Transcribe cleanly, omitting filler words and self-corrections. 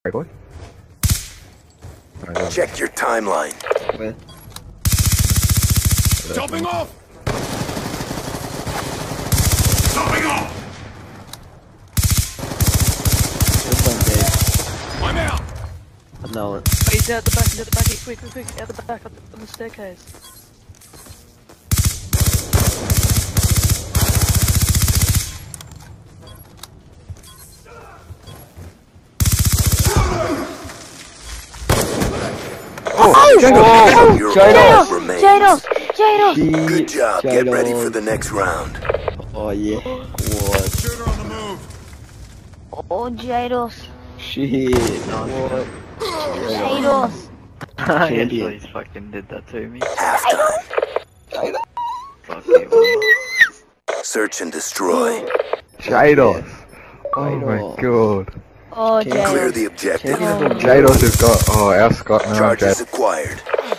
Record? Check your timeline. Where? Jumping off! Jumping off! This one, Dave. I'm out! I know it. Oh, he's out the back, quick, out the back, on the staircase. Jados! Good job. Get ready for the next round. Oh yeah. What? Shooter on the move! Oh, Jados. Shit. What? Jados. I actually fucking did that to me. Halftime. Fuck you. Search and destroy. Jados! Oh Jados. my god. Oh, Clear Jados. the objective. Jados has got, our Scott now. Charges acquired.